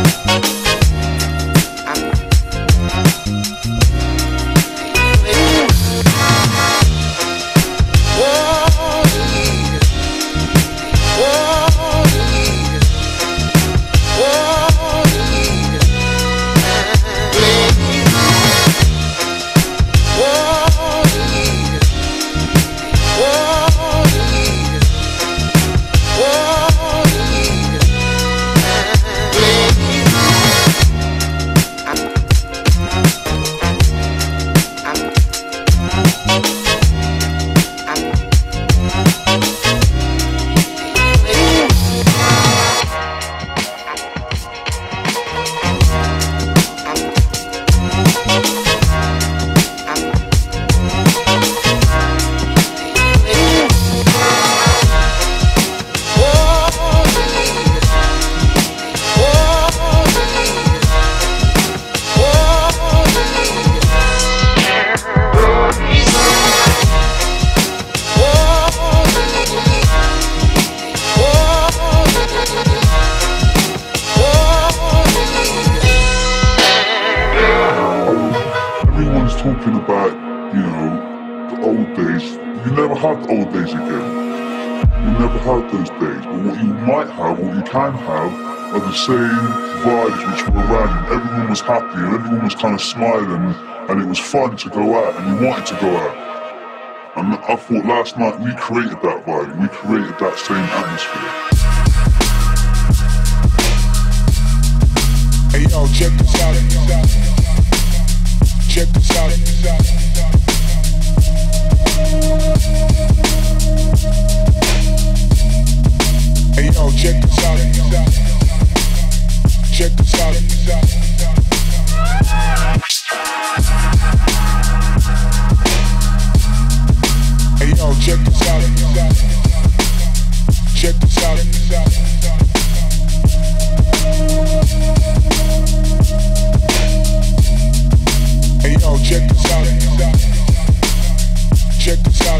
talking about, you know, the old days. You never had the old days again. You never had those days. But what you might have, what you can have, are the same vibes which were around. Everyone was happy and everyone was kind of smiling, and it was fun to go out and you wanted to go out. And I thought last night we created that vibe, we created that same atmosphere. Hey yo, check this out. Check this out. Hey yo, check this out. Check this out. Hey yo, check this out. Check this out. Hey yo, check this out. Check this out.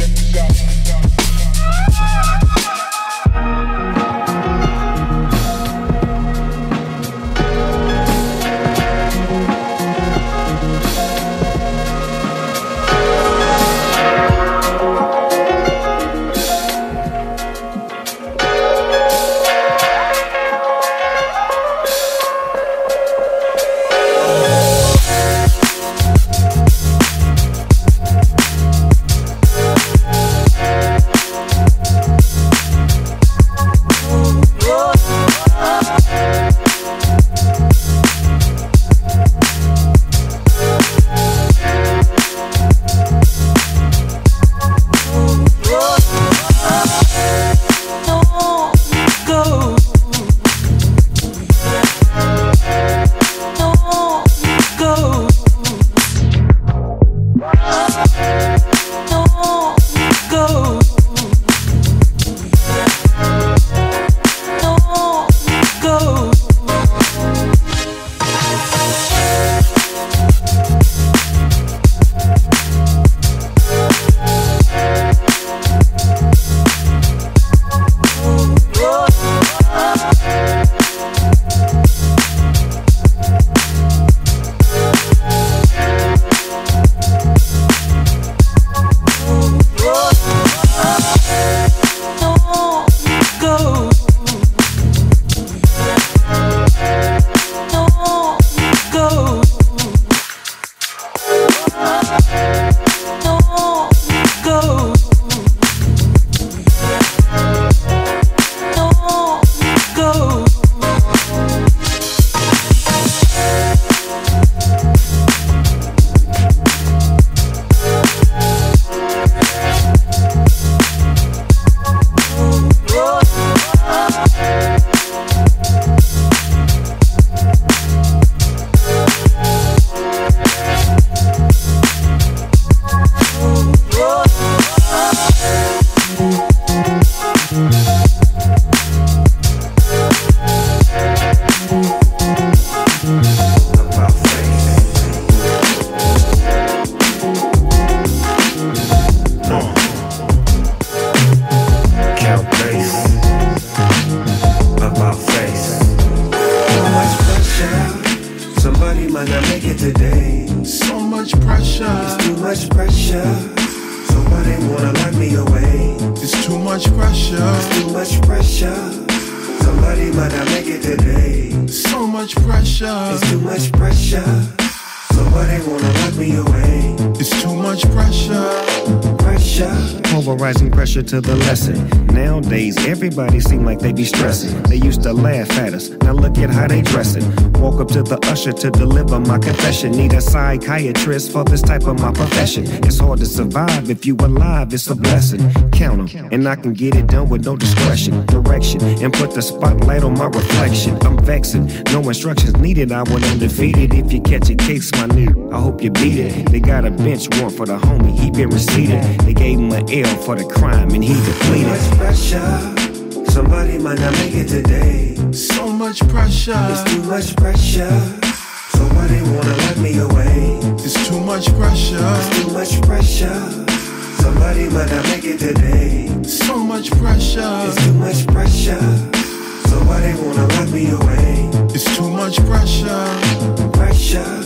might not make it today. So much pressure. It's too much pressure. Somebody wanna lock me away. It's too much pressure. It's too much pressure. Somebody might not make it today. So much pressure. It's too much pressure. Somebody wanna lock me away. It's too much pressure. Pressure. Polarizing pressure to the lesson. Nowadays, everybody seem like they be stressing. They used to laugh at us, now look at how they dressing. Walk up to the usher to deliver my confession. Need a psychiatrist for this type of my profession. It's hard to survive if you alive, it's a blessing. Count 'em, and I can get it done with no discretion, direction, and put the spotlight on my reflection. I'm vexing, no instructions needed, I went undefeated. If you catch a case, my nigga, I hope you beat it. They got a bench warrant for the homie, he been receipted. They gave him an L for the crime, and he depleted. Too much pressure. Somebody might not make it today. So much pressure. It's too much pressure. Somebody wanna lock me away. It's too much pressure. It's too much pressure. Somebody might not make it today. So much pressure. It's too much pressure. Somebody wanna lock me away. It's too much pressure. Pressure.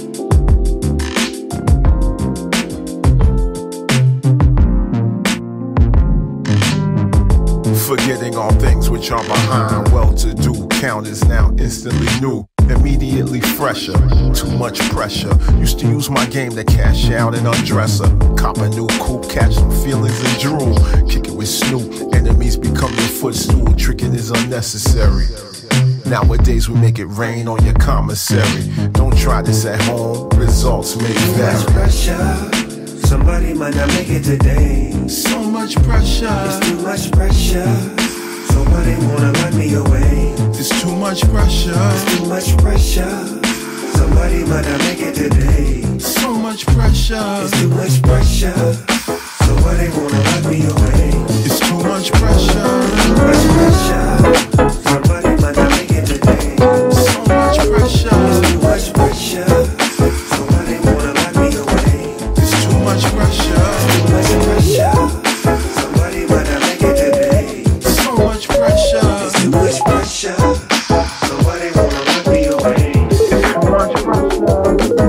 Forgetting all things which are behind. Well-to-do count is now instantly new, immediately fresher. Too much pressure. Used to use my game to cash out and undress her. Cop a new coupe, catch some feelings and drool. Kick it with Snoop. Enemies become your footstool. Tricking is unnecessary. Nowadays we make it rain on your commissary. Don't try this at home. Results may Too vary. much pressure. Somebody might not make it today. So much pressure. It's too much pressure. Somebody wanna lock me away. It's too much pressure. It's too much pressure. Somebody might not make it today. So much pressure. It's too much pressure. Somebody wanna lock me away. It's too much pressure. Too much pressure. Somebody might not make it today. So much pressure. It's too much pressure. Somebody wanna lock me away. It's too much pressure. Too much pressure. Somebody might not make it today. So much pressure. It's too much pressure. Somebody wanna lock me away. Too much pressure.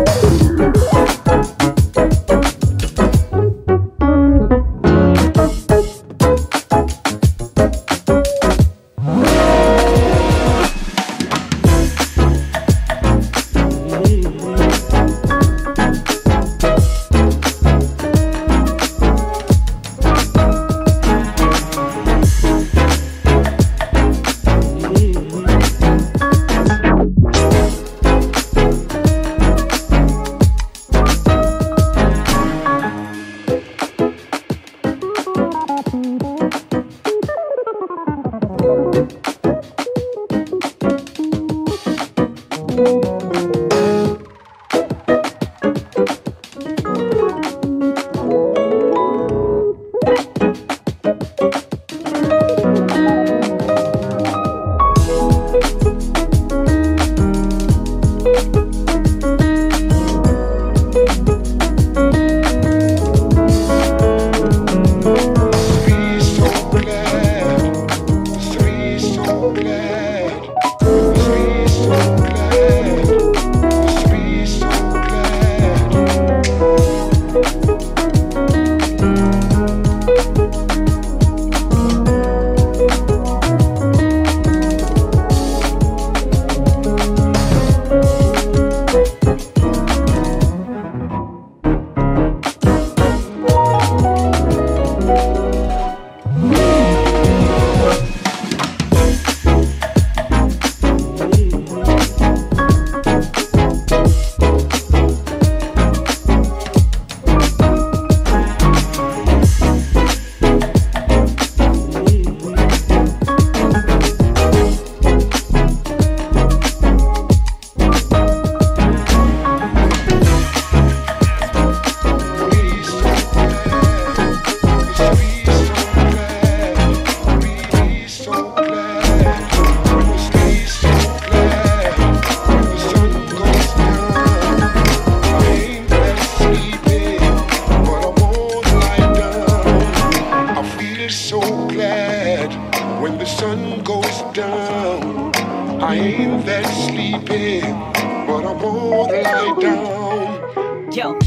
when the sun goes down. I ain't that sleepy, but I won't lie down. Yo.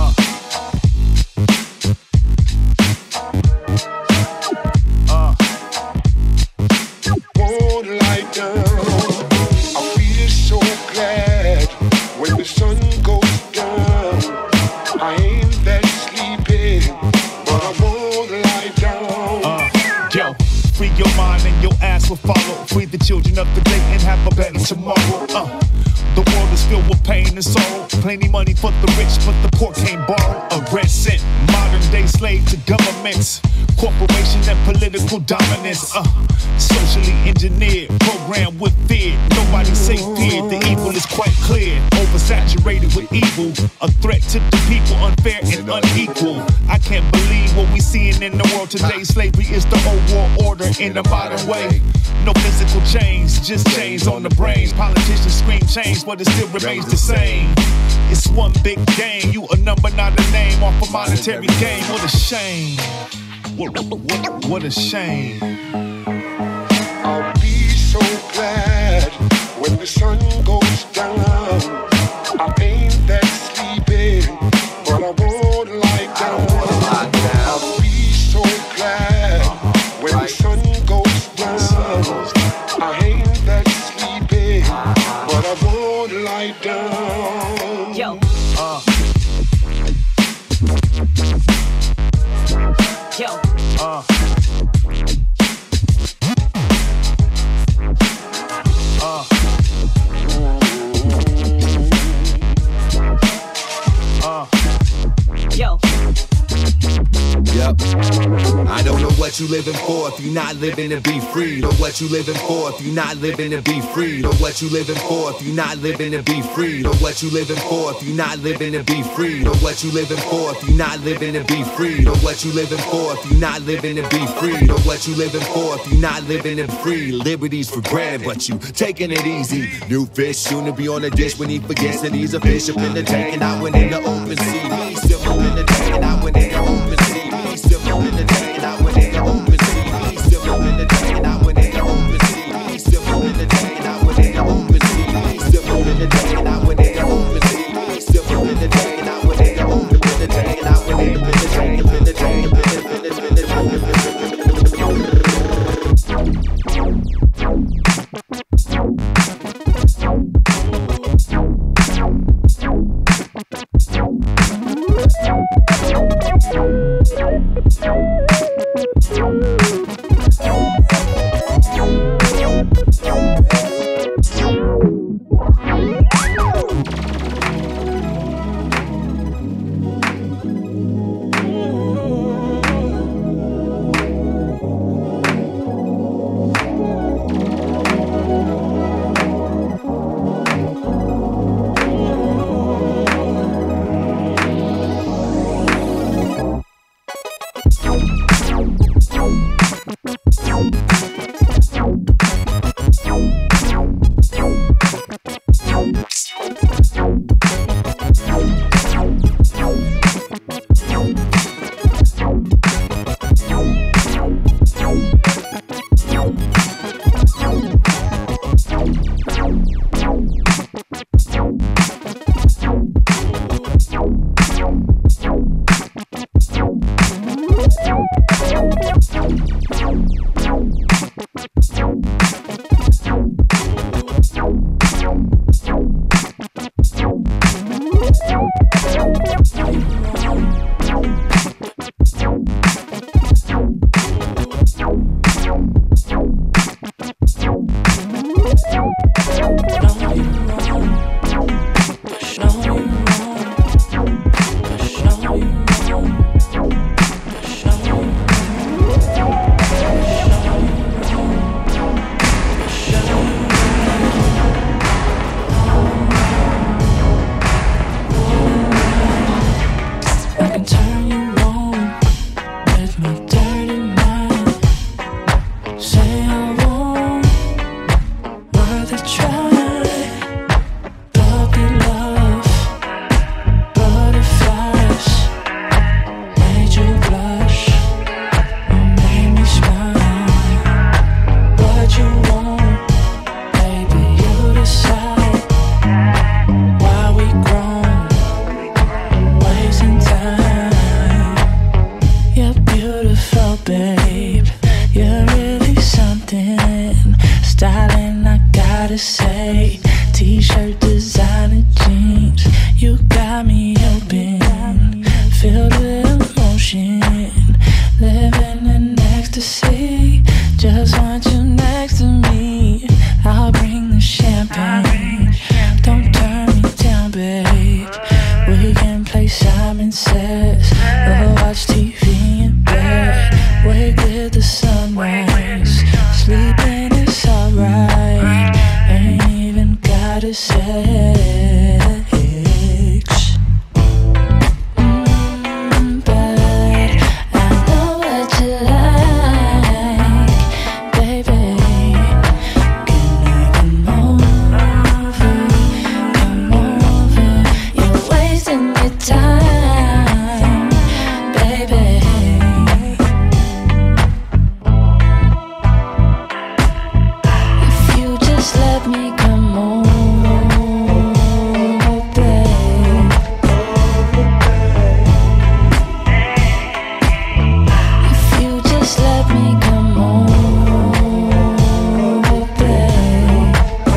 Won't lie down. I feel so glad when the sun goes down. I ain't that sleepy, but I won't lie down. Yo, free your mind and your ass will follow. Free the children of the day and have a better tomorrow. The world is filled with pain and sorrow. Plenty money for the rich, but the poor can't borrow a red cent. Modern day slave to governments, corporation and political dominance. Socially engineered, programmed with fear. Nobody safe here, the evil is quite clear. Oversaturated with evil, a threat to the people, unfair and unequal. I can't believe what we seeing in the world today. Slavery is the old world order in a modern way. No physical change, just chains on the brain. Politicians scream change, but it still remains the same. It's one big game, you a number, not a name, off a monetary gain. What a shame. What a shame. I'll be so glad when the sun goes down. I ain't that sleepy, but I won't lie down. I'll be so glad when the sun goes down. I ain't that sleepy, but I won't lie down. Yo. Yo. Yo. Yep. I don't know what you living for if you're not living to be free. Know what you living for if you're not living to be free. Know what you living for if you're not living to be free. Know what you living for if you're not living to be free. Know what you living for if you're not living to be free. Know what you living for if you're not living to be free. Know what you living for if you're not living to be free. Liberties for granted, but you taking it easy. New fish soon to be on the dish when he forgets that he's a fish up in the tank and out when in the open sea. He's still up in the tank and out when in the open sea. He's still up in the tank and out when in the open sea. He's still up in the tank and out when in the open sea. He's still up in the tank and out when in the open sea. He's still up in the tank and out when in the open sea. He's still up in the tank and out when in the open sea. The tank and out when in the tank, in the tank, in the tank, in the tank. designer jeans. You got me open, filled with emotion, living in ecstasy. Just want you next to me. I'll bring the champagne. Don't turn me down, babe. We can play Simon Says or watch TV in bed. Wake with the sunrise. Sleeping is alright. Ain't even gotta sex. But I know what you like, baby. Can I come over? Come over. You're wasting your time, baby. If you just let me come over, babe. If you just let me come over, babe.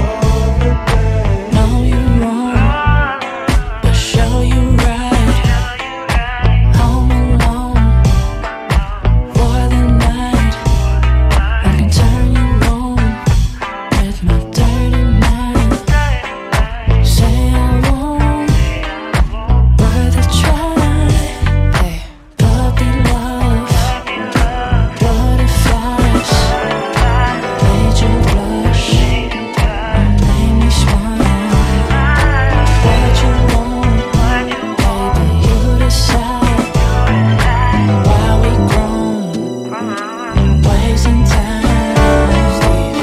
Know you wrong, but show you right. Home alone for the night. I can turn you on with my dirty mind. Say I won't, worth a try. Hey, puppy love, butterflies, made you blush, made me smile. What you want, baby, you decide. While we grown, wasting time, Steve.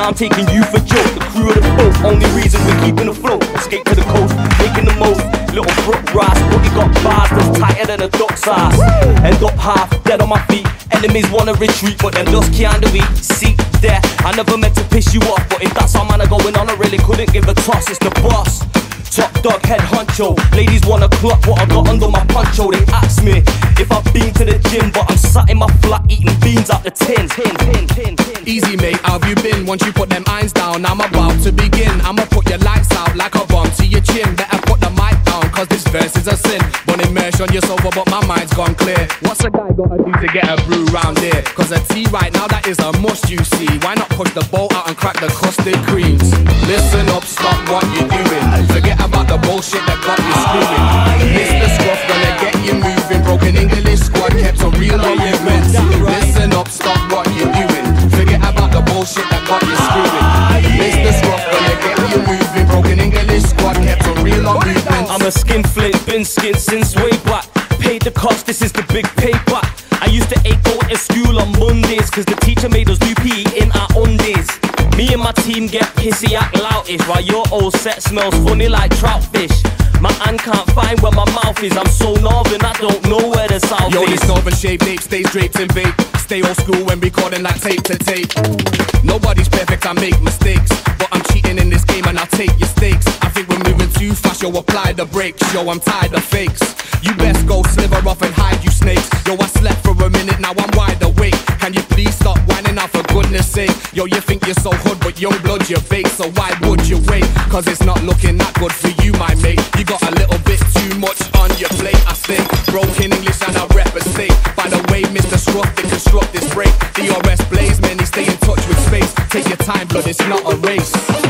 Now I'm taking you for joke. The crew of the boat, only reason we're keeping afloat. Escape to the coast, making the most. Little brook ras, but he got bars that's tighter than a duck's ass. End up half dead on my feet. Enemies wanna retreat, but them just can't do it. See there, I never meant to piss you off, but if that's our manner going on, I really couldn't give a toss. It's the boss. Top dog, head honcho. Ladies wanna clock what I got under my poncho. They ask me if I've been to the gym, but I'm sat in my flat eating beans out the tin. Easy mate, how have you been? Once you put them irons down, I'm about to begin. I'ma put your lights out like a bomb to your chin. Better put the mic down, cause this verse is a sin. Bunny merch on your sofa, but my mind's gone clear. What's a guy gotta do to get a brew round here? Cause a tea right now, that is a must, you see. Why not push the bowl out and crack the custard creams? Listen up, stop what you're doing. Forget about the bullshit that got you screwing. Mr. Scruff gonna get you moving. Broken English squad kept on real movements. Listen up, stop what you're doing. Forget about the bullshit that got you screwing. Mr. Scruff gonna get you moving. Broken English squad kept on real movements. I'm a skinflint, been skint since way back. Paid the cost, this is the big payback. I used to hate going to school on Mondays, cause the teacher made us do PE in our undies. Me and my team get pissy, act loutish, while your old set smells funny like trout fish. My hand can't find where my mouth is. I'm so northern, I don't know where the south is. Yo, this northern shaped nape stays draped in vape. Stay old school when recording like tape to tape. Nobody's perfect, I make mistakes, but I'm cheating in this game and I'll take your stakes. I think we're moving too fast, yo, apply the brakes. Yo, I'm tired of fakes. You best go sliver off and hide, you snakes. Yo, I slept for a minute, now I'm wide awake. Can you please stop whining out for goodness sake? Yo, you think you're so hood, but young blood you're fake. So why would you wait? Cause it's not looking that good for you, my mate. You got a little bit too much on your plate. I stay broken English and I rep a state. By the way, Mr. Scruff, they construct this break. DRS blaze, man, they stay in touch with space. Take your time, blood, it's not a race.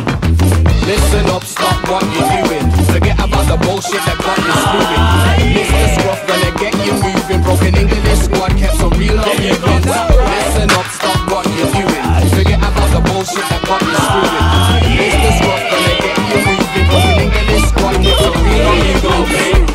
Listen up, stop what you're doing. Forget about the bullshit that got you screwing. Mr. Scruff gonna get you moving. Broken English squad kept some real movements. Listen up, stop what you're doing. Forget about the bullshit that got you screwing. Mr. Scruff gonna get you moving. Broken English squad kept some real movements.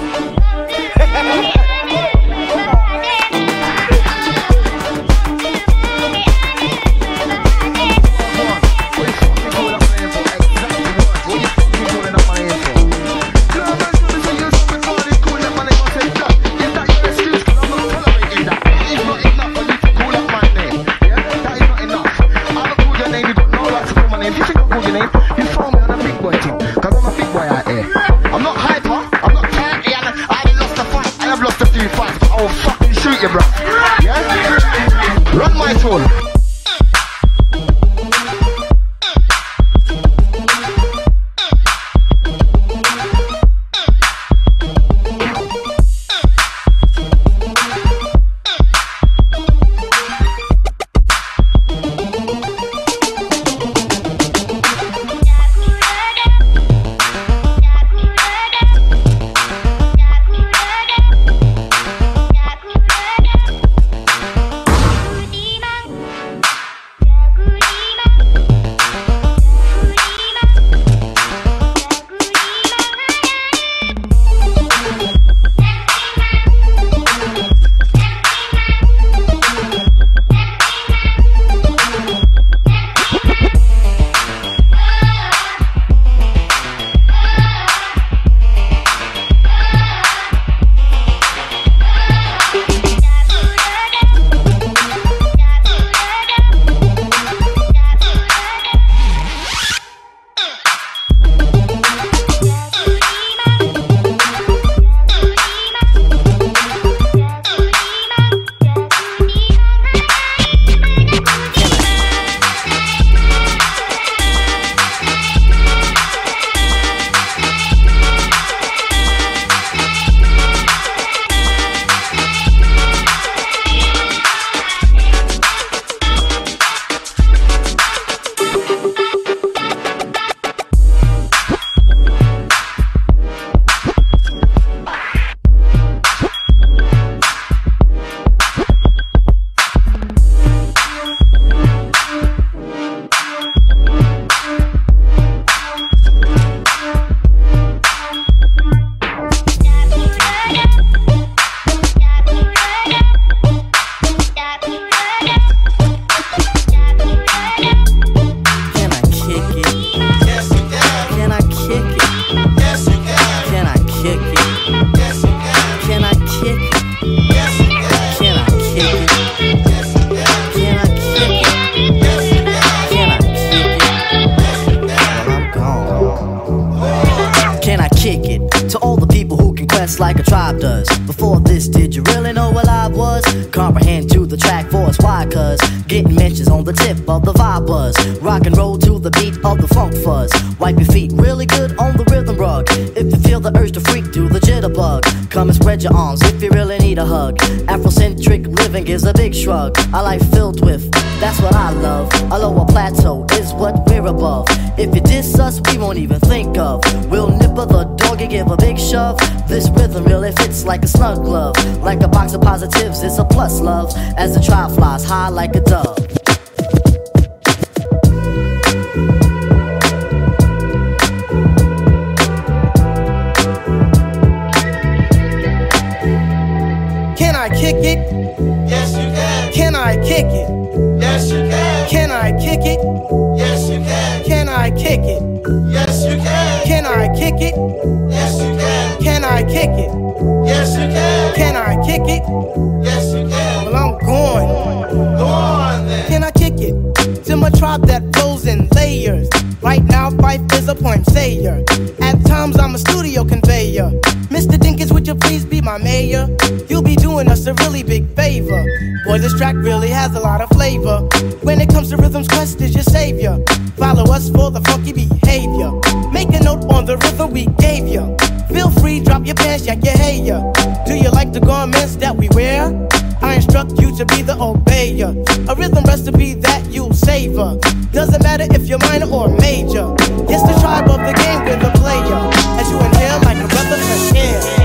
kick it to all the people who can quest like a tribe does. Before this, did you really know what I was? Comprehend to the track force, why? Cause getting mentions on the tip of the vibe buzz. Rock and roll to the beat of the funk fuzz. Wipe your feet really good on the rhythm rug. If you feel the urge to freak, do the jitterbug. Come and spread your arms if you really need a hug. Afrocentric living is a big shrug. A life filled with, that's what I love. A lower plateau is what we're above. If you diss us, we won't even think of. We'll nipper the dog and give a big shove. This rhythm really fits like a snug glove. Like a box of positives, it's a plus love. As the tribe flies high like a dove. Can I kick it? Yes, you can. Can I kick it? Yes, you can. Can I kick it? Yes, you can. Can I kick it? Yes, you can. Can I kick it? Yes, you can. Can I kick it? Yes, you can. Can I kick it? Yes, you can. Well, I'm going. Go on then. Can I kick it? To my tribe that flows in layers. Right now, Fife is a poem sayer. At times, I'm a studio conveyor. Mr. Dinkins, would you please be my mayor? You'll be doing us a really big favor. Boy, this track really has a lot of flavor. When it comes to rhythms, Quest is your savior. Follow us for the funky behavior. Make a note on the rhythm we gave you. Feel free, drop your pants, yak your hair. Do you like the garments that we wear? I instruct you to be the obeyer. A rhythm recipe that you'll savor. Doesn't matter if you're minor or major. It's the tribe of the game with the player. As you inhale like a breath of fresh air.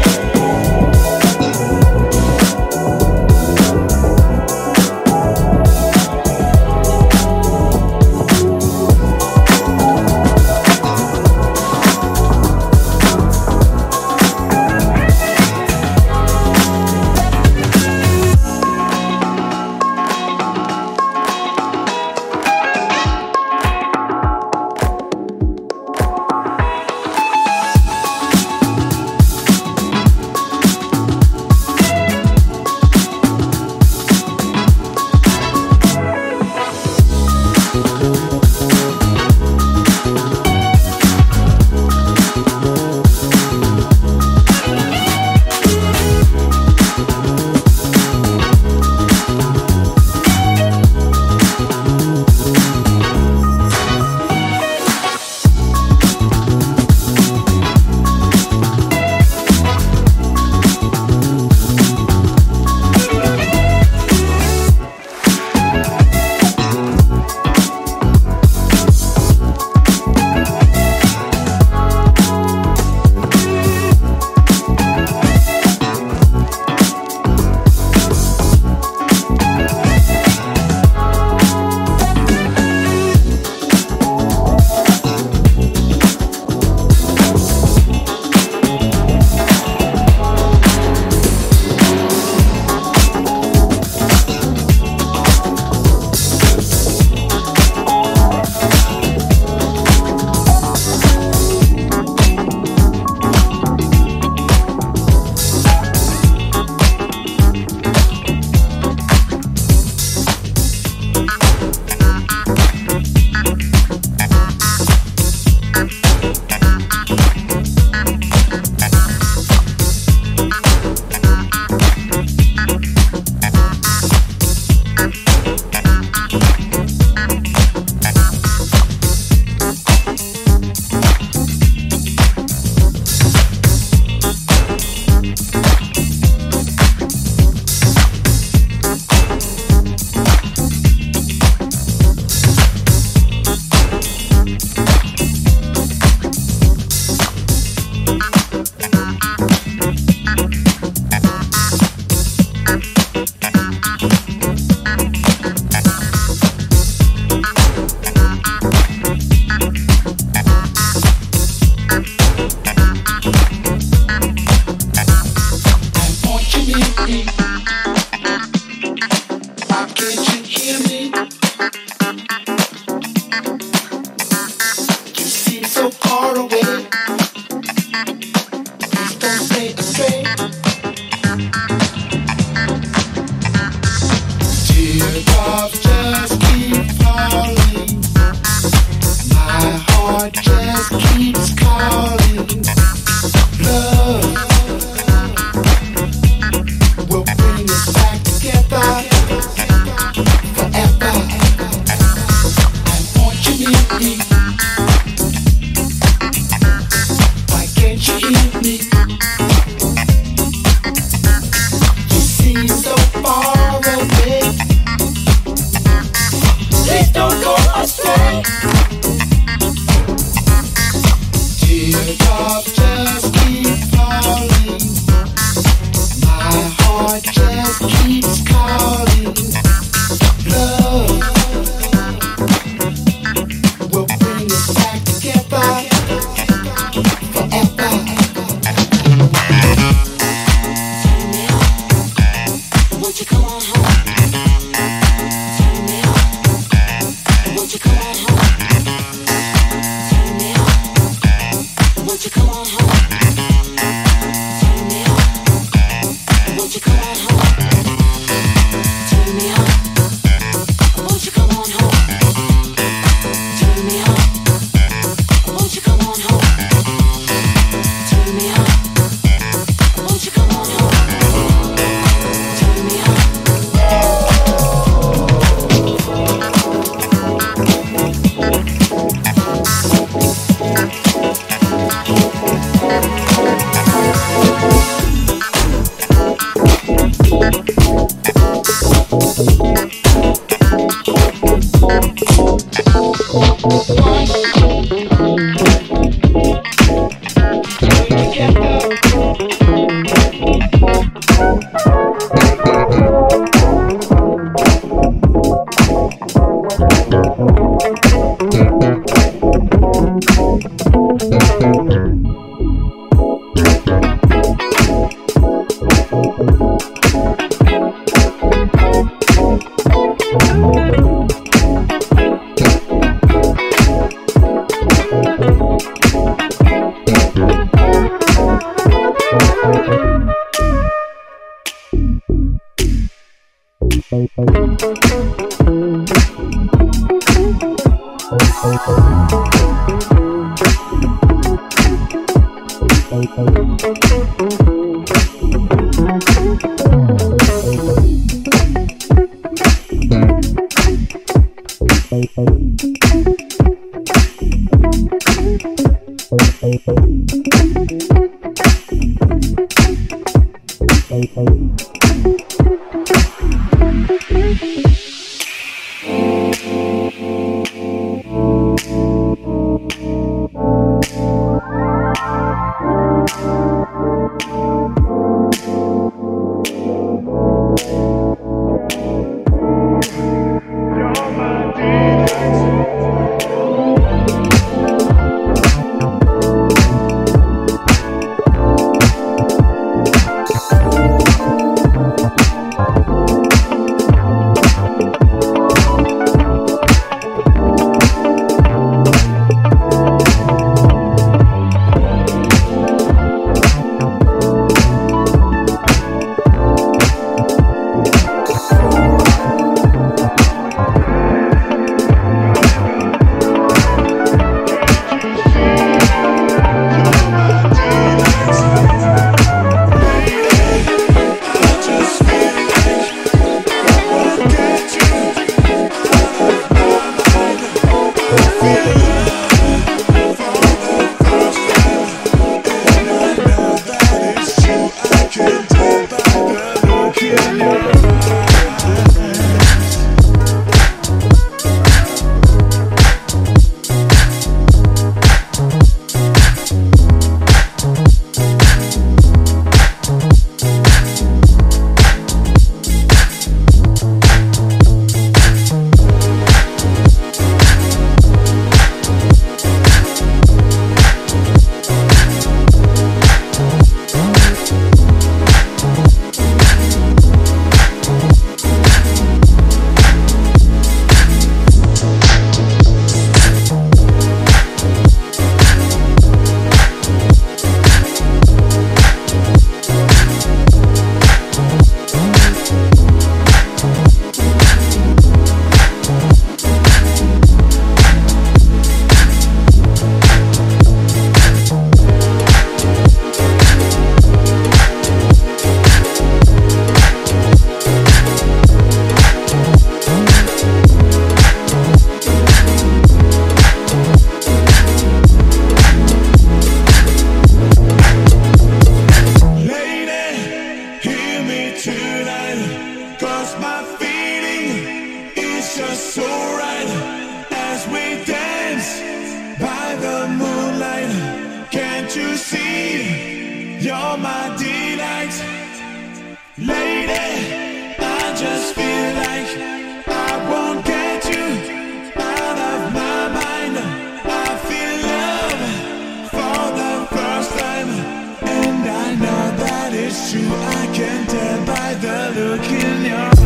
heart just keeps calling. Love will bring us back together forever. I want you near me. Why can't you hear me? You seem so far away. Please don't go astray. Teardrops just keep falling. My heart just keeps calling. Love will bring us back together forever. Won't you come on home? Won't you come on home? Won't you come on home? Won't you come on home? Turn me on. Won't you come on home? Turn me on. Won't you come on home? Turn me on. Won't you come on home? Turn me on. Lady, I just feel like I won't get you out of my mind. I feel love for the first time, and I know that it's true. I can tell by the look in your eyes.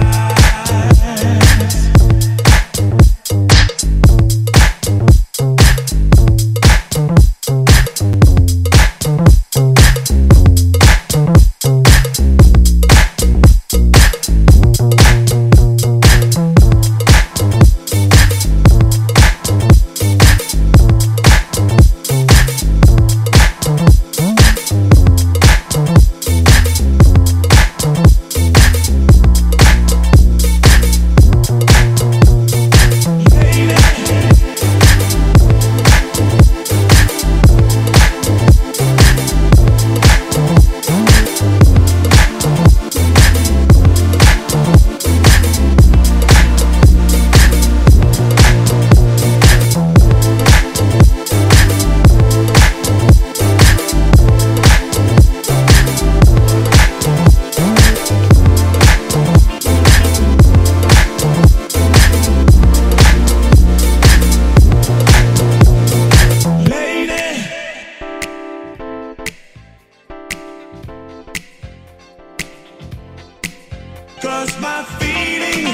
Cause my feeling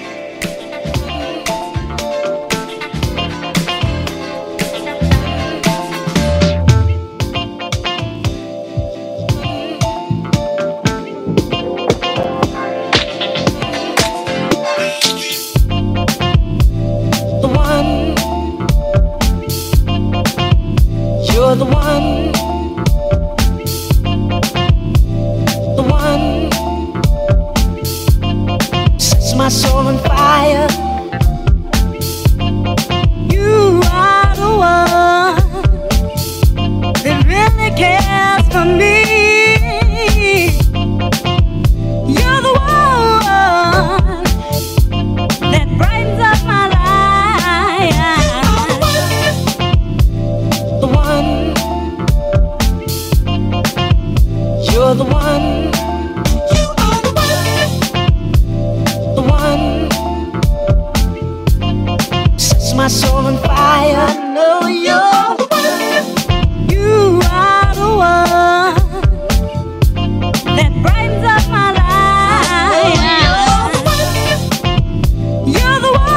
the one, you're the one, the one sets my soul on fire. You are the one that really cares for me. You're the one that brightens up my life. The one, you're the one. My soul on fire. I know you're the one. You are the one that brightens up my life. You're the one.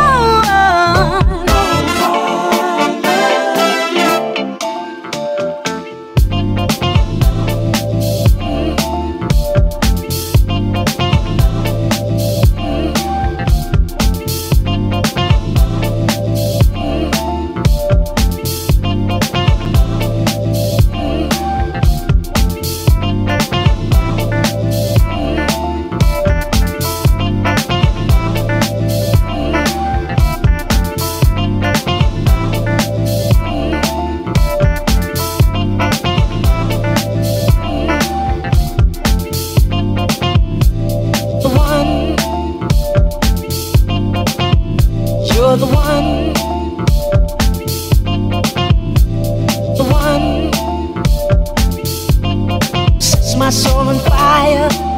You're the one, the one sets my soul on fire.